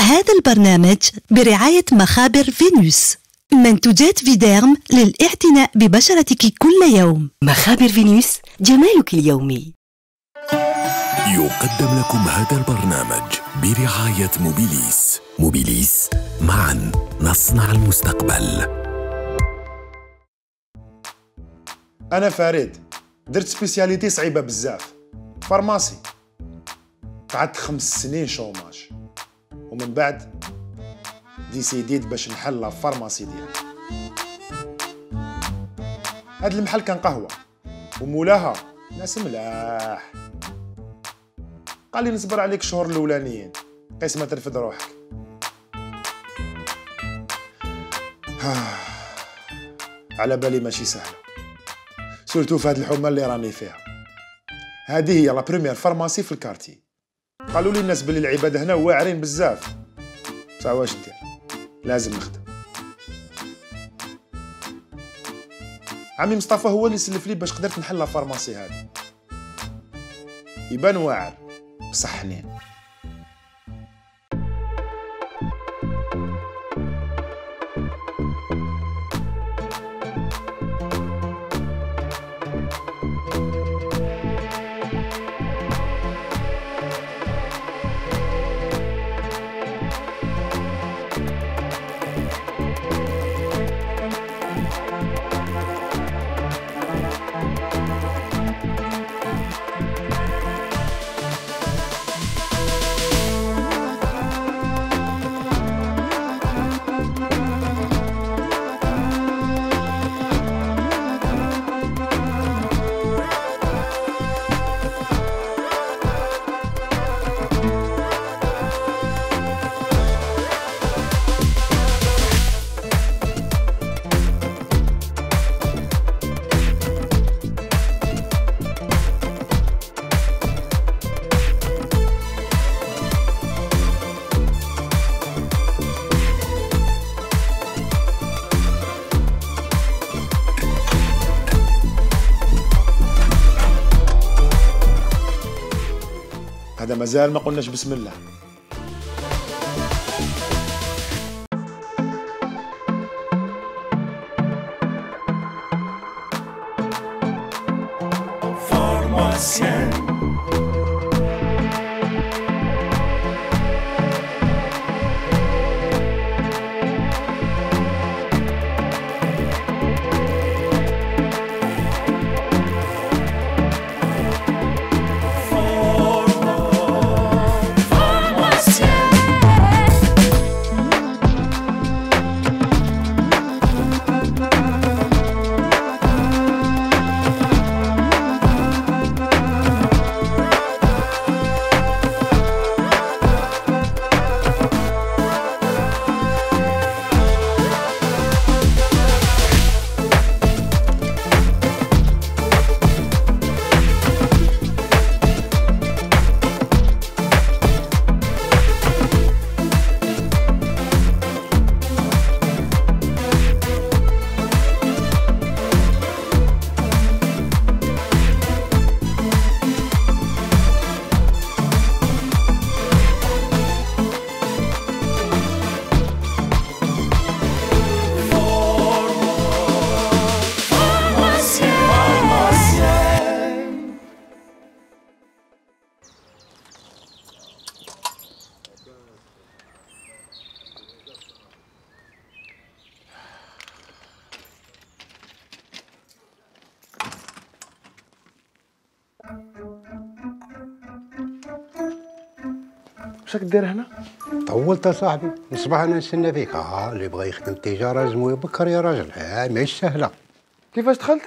هذا البرنامج برعاية مخابر فينوس، منتوجات فيديرم للاعتناء ببشرتك كل يوم. مخابر فينوس، جمالك اليومي. يقدم لكم هذا البرنامج برعاية موبيليس. موبيليس، معا نصنع المستقبل. أنا فريد، درت سبيسياليتي صعيبة بزاف، فارماسي. قعدت 5 سنين شوماج، ومن بعد ديسيديت باش نحل الفارماسي ديالي. هاد المحل كان قهوة ومولاها ناس ملاح. قال لي نصبر عليك الشهور الاولانيين قيس ما ترفد روحك. على بالي ماشي سهله، سورتو في هاد الحومه اللي راني فيها. هذه هي لا بروميير فارماسي في الكارتي. قالوا لي الناس بلي العباد هنا واعرين بزاف، بصح واش ندير، لازم نخدم. عمي مصطفى هو اللي سلف لي باش قدرت نحل لا فارماسي هذه. يبان واعر بصح حنين. هذا مازال ما قلناش بسم الله. واش راك دير هنا؟ طولت صاحبي، من الصباح انا نستنى فيك. اللي بغى يخدم التجاره لازم يبكر يا راجل. ماهيش سهله. كيفاش دخلت؟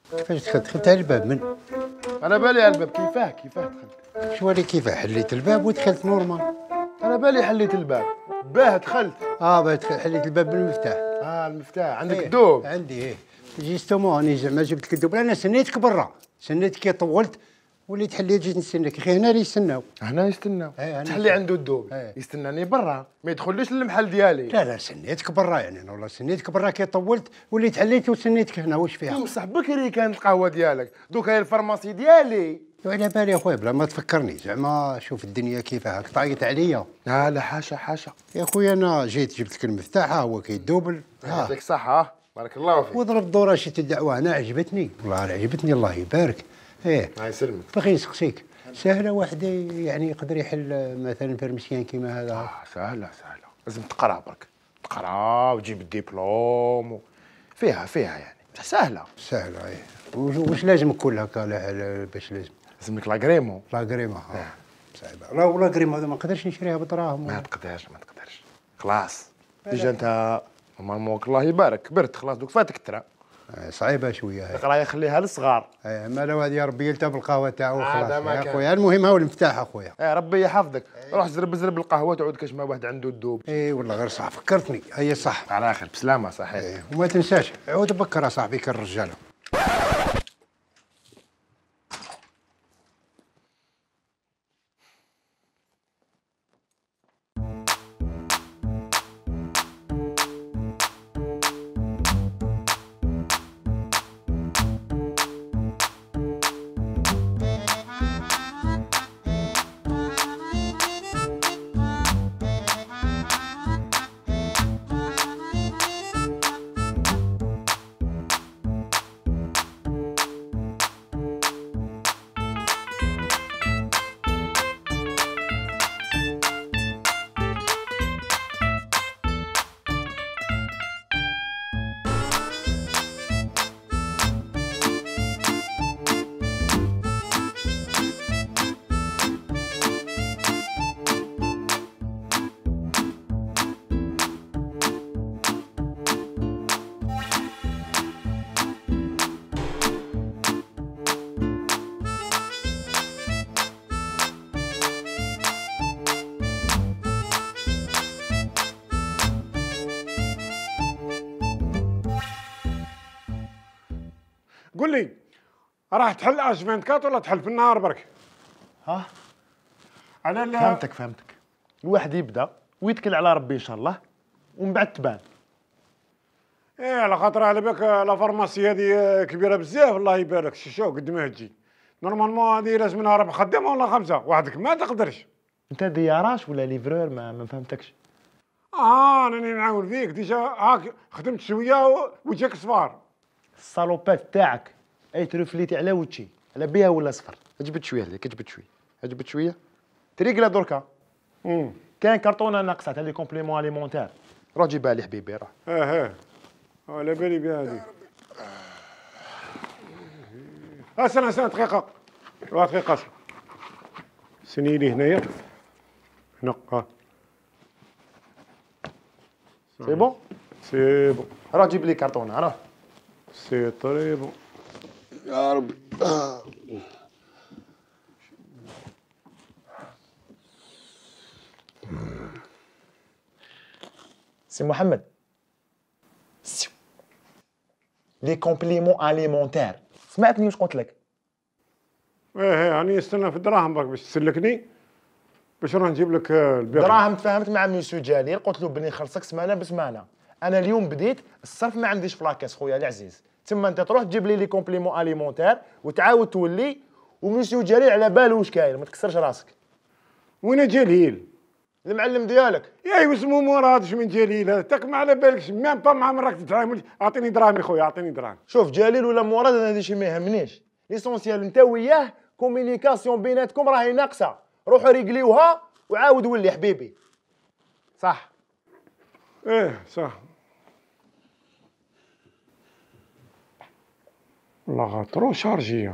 دخلت على الباب. من انا بالي على الباب. كيفاه دخلت؟ شو اللي كيفاه؟ حليت الباب ودخلت نورمال. انا بالي حليت الباب. باه دخلت. حليت الباب بالمفتاح. المفتاح عندك الدوب؟ عندي جيستومون. انا زعما جبت لك الدوب. انا سنيتك برا، سنيتك كي طولت وليت حليت جيت نستناك. اخي هنا اللي يستناو. هنا يستناو. تحلي عنده الدوب. يستناني برا، ما يدخلوش للمحل ديالي. لا سنيتك برا، يعني انا والله سنيتك برا كي طولت وليت حليت وسنيتك هنا. واش فيها؟ بصح بكري كانت القهوه ديالك، دوكا هي الفارماسي ديالي. وعلى بالي اخويا بلا ما تفكرني زعما شوف الدنيا كيفاه هاك طايت عليا. لا حاشا حاشا. يا خويا انا جيت جبت لك المفتاح ها هو كيدوبل. يعطيك الصحة بارك الله فيك. وضرب دورة شي الدعوة انا عجبتني والله عجبتني الله يبارك. ايه الله يسلمك. باغي نسقسيك سهلة واحد يعني يقدر يحل مثلا فرمسيان كيما هذا؟ سهلة لازم تقرا برك تقرا وتجيب الدبلوم فيها يعني سهلة ايه. واش لازم كل هكا باش لازم لك لاكريمون. لاكريمة صعيبة. لا ولا كريمة هذا ما نقدرش نشريها بدراهم. ما تقدرش خلاص ديجا انت نورمالمون الله يبارك كبرت خلاص دوك فاتك الترا. صعيبه شويه هاي. القرايه خليها للصغار. ما لو هذه ربي يلتف بالقهوه تاعو خلاص يا خويا. المهم هو المفتاح اخويا. ربي يحفظك. روح زرب القهوه تعود كاش ما واحد عنده الدوب. والله غير صح فكرتني. هي صح على اخر بسلامه صحيح. وما تنساش عود بكر صاحبي كالرجاله. قول لي راح تحل اش 24 ولا تحل في النهار برك؟ ها انا فهمتك. الواحد يبدا ويتكل على ربي ان شاء الله ومن بعد تبان. على خاطر على بالك لا فارماسي هذه كبيره بزاف الله يبارك. شو قد ما تجي نورمالمون هذه لازم منها 4 خدامه ولا 5 وحدك ما تقدرش. انت دياراش ولا ليفرور ما فهمتكش. راني نعاون فيك ديجا هاك خدمت شويه وجاك صفار. الصالوبات تاعك اي ترفليتي على وجهي على بها ولا صفر. جبت شويه هذيك جبت شويه تريقلا دركا. كاين كرتونه ناقصه تاع لي كومبليمون اليمونتير روح جيبها لي حبيبي روح. على بالي بها هذيك. استنى دقيقه دقيقه سني لي هنايا هنا. سي بون روح جيب لي كرتونه روح. سي طري بون يا ربي. سي محمد لي كومبليمون اليمونتير سمعتني واش قلت لك؟ راني نستنى في الدراهم برك باش تسلكني باش نروح نجيب لك البيع. دراهم تفاهمت مع ميسيو جليل قلت له بني خلصك سمانه بسمانه. انا اليوم بديت الصرف ما عنديش في لاكاس خويا العزيز. تما انت تروح تجيب لي كومبليمون اليمونتير وتعاود تولي وميسيو جليل على باله واش كاين ما تكسرش راسك. وين جليل؟ المعلم ديالك. يا اسمو مراد اش من جليل هذا تاك ما على بالكش ميم با مع من راك تتعامل. اعطيني دراهمي خويا اعطيني دراهم. شوف جليل ولا مراد انا هذا شي ما يهمنيش. ليسونسيال انت وياه كومينيكاسيون بيناتكم راهي ناقصه. روحوا ريقليوها وعاود ولي حبيبي. صح. صح. والله ترو شارجيه.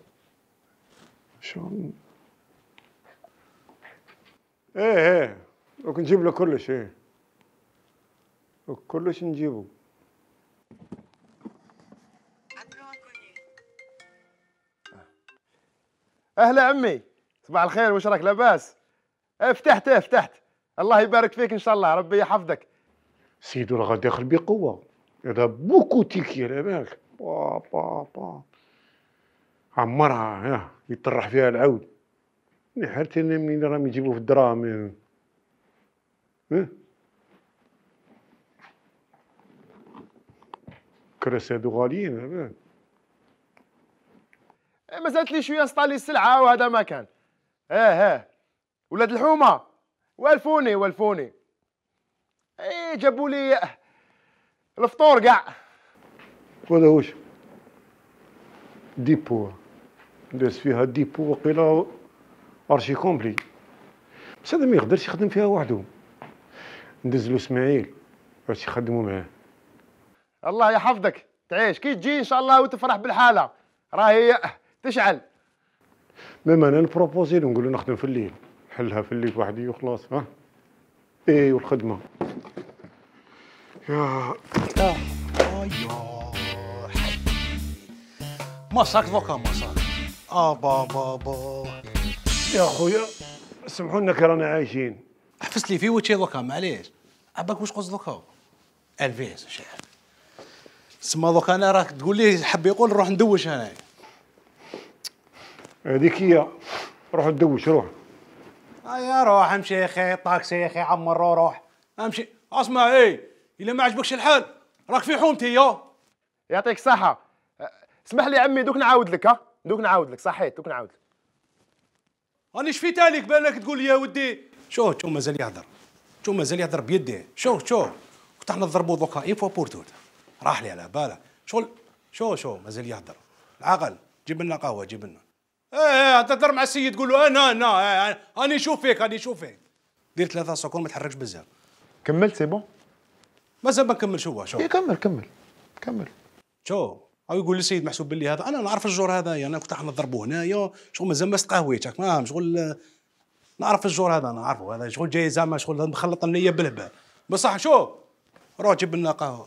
شو دوك نجيب له كلش. كلش نجيبه. اهلا عمي صباح الخير واش راك لاباس؟ فتحت الله يبارك فيك ان شاء الله ربي يحفظك. سيدو راه داخل بقوه هذا بوكو تيكي على بالك. با عمرها يطرح فيها العود. حتى انا منين راهم يجيبوا في الدراهم. كراس هادو غاليين على بالك. مازالت لي شويه نسطالي السلعه وهذا ما كان. اه ولاد الحومه والفوني اي جابوا لي الفطور كاع. وهذا واش ديبو داز فيها ديبو وقيلا ارشي كومبلي، بس هذا ما يقدرش يخدم فيها وحده. ندز له اسماعيل باش يخدموا معاه. الله يحفظك تعيش كي تجي ان شاء الله وتفرح بالحاله راهي تشعل. ميم انا نبروبوزي له نقول له نخدم في الليل، نحلها في الليل وحدي وخلاص. ها ايه والخدمه يا ماساك دوكا ماساك. بابا يا خويا سمحوا لنا كي رانا عايشين. حفظت لي في وجهي دوكا معليش. عباك واش قصد دوكا الفيس شاعر سما دوكا انا راك تقول لي حب يقول نروح ندوش هنايا. هذيك هي، روح تدوش روح. يا روح امشي يا اخي، طاكسي يا اخي عمر روح امشي. اسمع الا ما عجبكش الحال راك في حومتي يعطيك الصحه. اسمح لي عمي دوك نعاود لك. دوك نعاود لك صحيت دوك نعاود لك. راني شفيت عليك بالك تقول لي يا ودي. شو مازال يهضر، شو مازال يهضر بيديه. شو كنت احنا نضربوا دوكا اي فوا بور توت. راح لي على باله شغل. شو مازال يهضر. العقل جيب لنا قهوه جيب لنا. تهضر مع السيد تقول له انا راني نشوف فيك. دير 3 سكون ما تحركش بزاف. كملت سي بون؟ مازال ما نكمل. شو كمل. شو او يقول للسيد محسوب باللي هذا انا نعرف الجور هذايا، انا كنت احنا نضربوه هنايا. شغل مازال ما استقهويت راك فاهم. شغل نعرف الجور هذا نعرفه، هذا شغل جاي زعما شغل مخلط النيه بالهبال. بصح شو روح جيب لنا قهوه.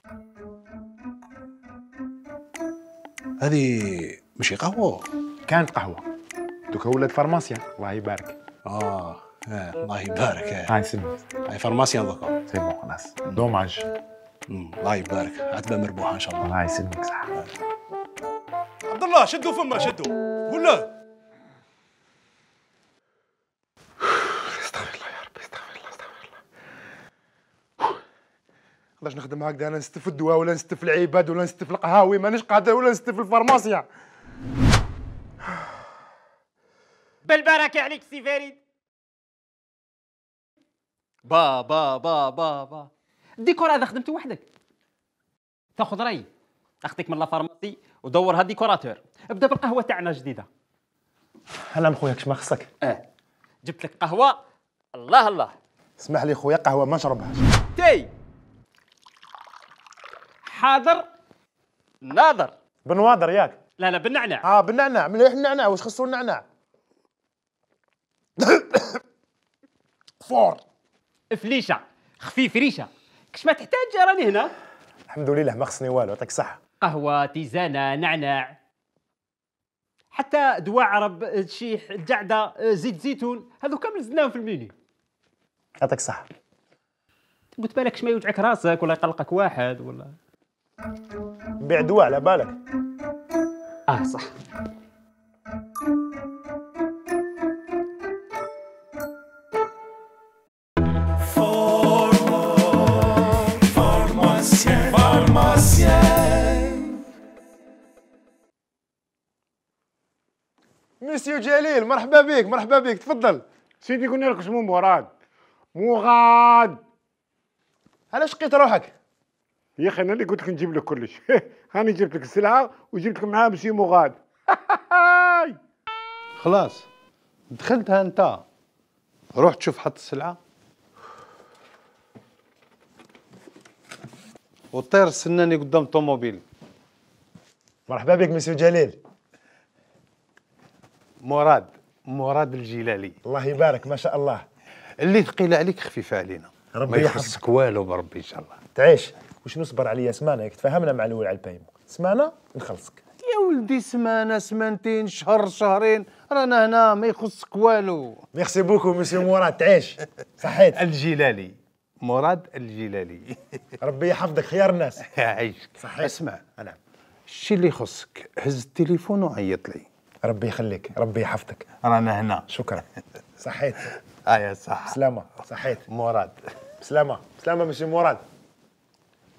هذه ماشي قهوه، كانت قهوه دوكا ولات فارماسيان الله يبارك. الله يبارك. هاي سميت هاي فارماسيان دوكا. سي بون خلاص دوماج. الله يبارك عتبه مربوحه ان شاء الله. الله يسلمك صح. عبد الله شدوا فمه شدوا قول له. استغفر الله يا ربي استغفر الله. نقدرش نخدم هكذا انا نستف الدواء ولا نستف العباد ولا نستف القهاوي مانيش قادر ولا نستف الفارماسيا. بالبركه عليك سي فريد. با الديكور هذا خدمته وحدك. تاخذ راي اخذك من لا فارماسي ودور هاد ديكوراتور. ابدا بالقهوه تاعنا جديده. هلا خويا كش ما خصك؟ جبت لك قهوه الله. اسمح لي خويا قهوه ما نشربهاش. تي حاضر ناظر. بنواضر ياك؟ لا بالنعناع. بالنعناع مليح. النعناع واش خصو النعناع؟ فور فليشه خفيف ريشه كش ما تحتاج راني هنا. الحمد لله ما خصني والو يعطيك الصحه. قهوه تيزانه نعناع حتى دواء عرب الشيح الجعده زيت زيتون هذو كامل زدناهم في المينيو. يعطيك الصحه. قلت بالك ما يوجعك راسك ولا يقلقك واحد ولا بيع دواء على بالك. صح. مسيو جليل مرحبا بك تفضل. سيدي قلنا لك اسمه مراد. علاش شقيت روحك؟ يا اخي انا اللي قلت لك نجيب لك كلش. هاني جبت لك السلعه وجبت لك معاه مسيو مراد. خلاص دخلتها انت روح تشوف حط السلعه وطير استناني قدام طوموبيل. مرحبا بك مسيو جليل. مراد الجلالي. الله يبارك ما شاء الله. اللي ثقيله عليك خفيفه علينا. ربي ما يخصك والو بربي ان شاء الله. تعيش واش نصبر عليا سمانه ياك تفاهمنا مع الاول على البايمون سمانه نخلصك. يا ولدي سمانه سمانتين شهر شهرين رانا هنا ما يخصك والو. ميرسي بوكو مسيو مراد تعيش صحيت. الجلالي مراد الجلالي. ربي يحفظك خيار الناس. يعيشك صحيت. اسمع نعم الشيء اللي يخصك هز التليفون وعيط لي. ربي يخليك ربي يحفظك. رانا هنا. شكرا صحيت. يا صح سلامة صحيت. مراد سلامة مسيو مراد.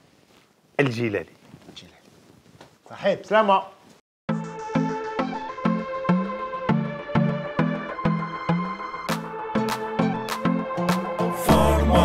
الجلالي صحيت سلامة.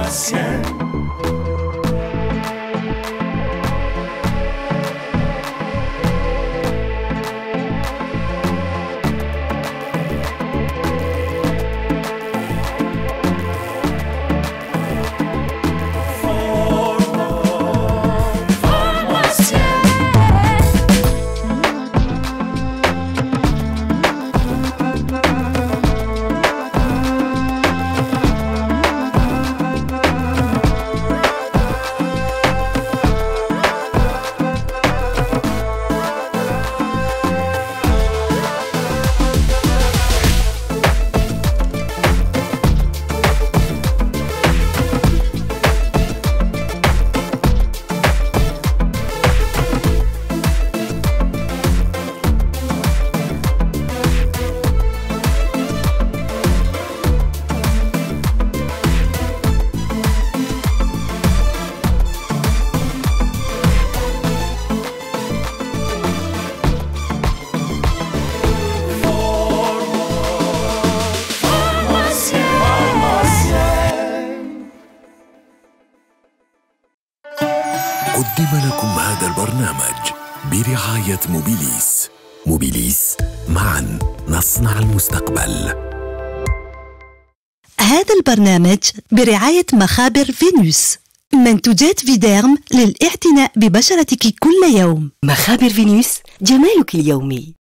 قدم لكم هذا البرنامج برعاية موبيليس. موبيليس، معا نصنع المستقبل. هذا البرنامج برعاية مخابر فينوس، منتوجات فيديرم للاعتناء ببشرتك كل يوم. مخابر فينوس، جمالك اليومي.